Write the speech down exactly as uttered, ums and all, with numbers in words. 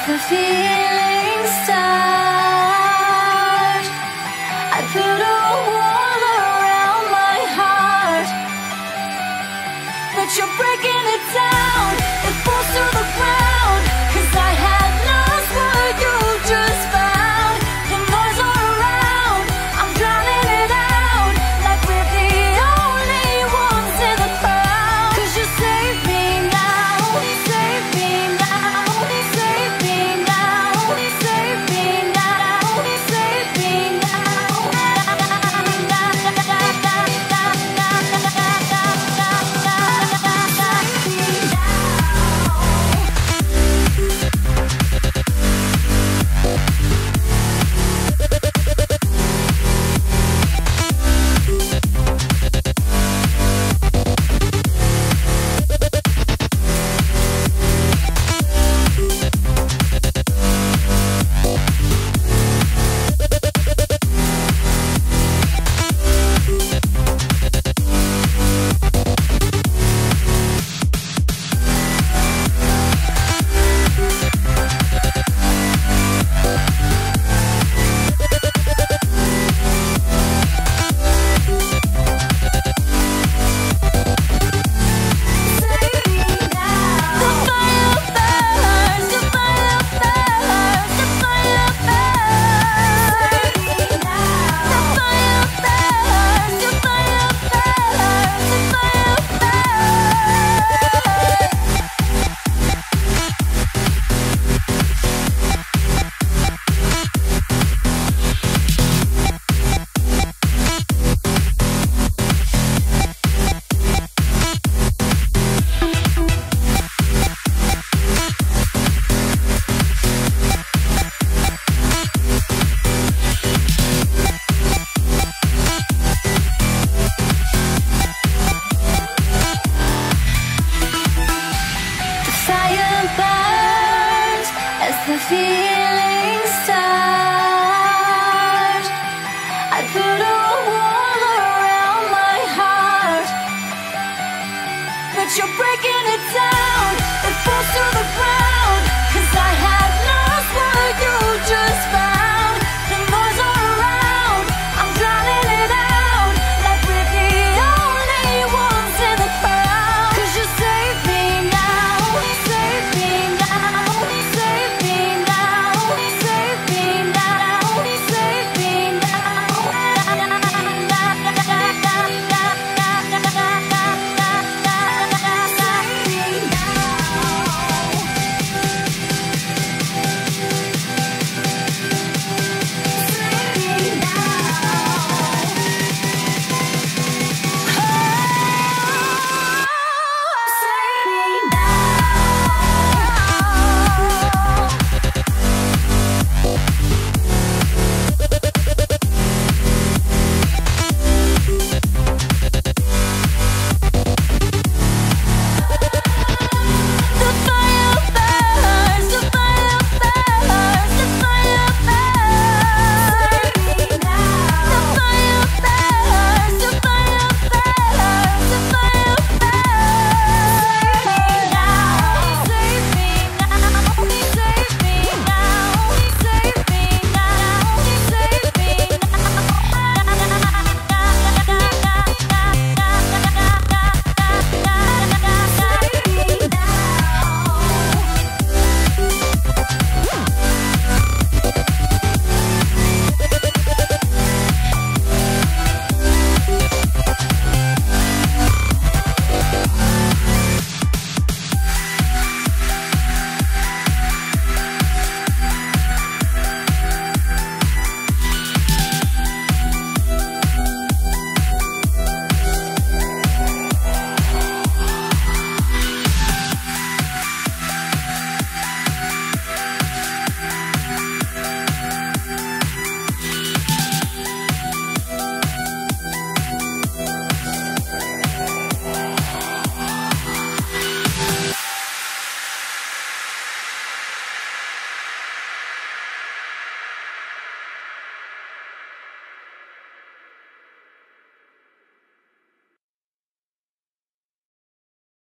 the feeling start, I put a wall around my heart, but you're breaking it down. It falls to the ground, 'cause I had lost what you just found. The noise all around, I'm drowning it out, like we're the only ones in the crowd. 'Cause you save me now, save me now, save me now, save me now, save me the feel